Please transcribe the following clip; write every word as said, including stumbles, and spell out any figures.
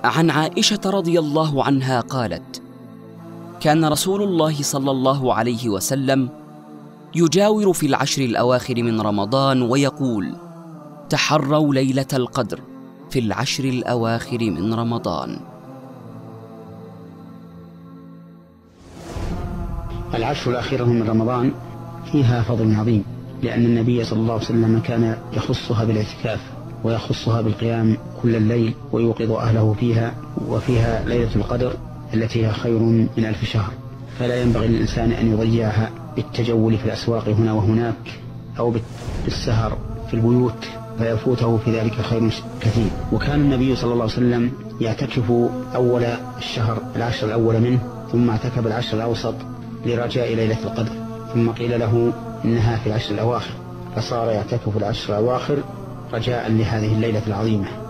عن عائشة رضي الله عنها قالت: كان رسول الله صلى الله عليه وسلم يجاور في العشر الأواخر من رمضان ويقول: تحروا ليلة القدر في العشر الأواخر من رمضان. العشر الأخيرة من رمضان فيها فضل عظيم، لأن النبي صلى الله عليه وسلم كان يخصها بالاعتكاف ويخصها بالقيام كل الليل ويوقظ أهله فيها، وفيها ليلة القدر التي هي خير من ألف شهر، فلا ينبغي للإنسان أن يضيعها بالتجول في الأسواق هنا وهناك أو بالسهر في البيوت فيفوته في ذلك خير كثير. وكان النبي صلى الله عليه وسلم يعتكف أول الشهر العشر الأول منه، ثم اعتكف العشر الأوسط لرجاء ليلة القدر، ثم قيل له إنها في العشر الأواخر، فصار يعتكف العشر الأواخر رجاء لهذه الليلة العظيمة.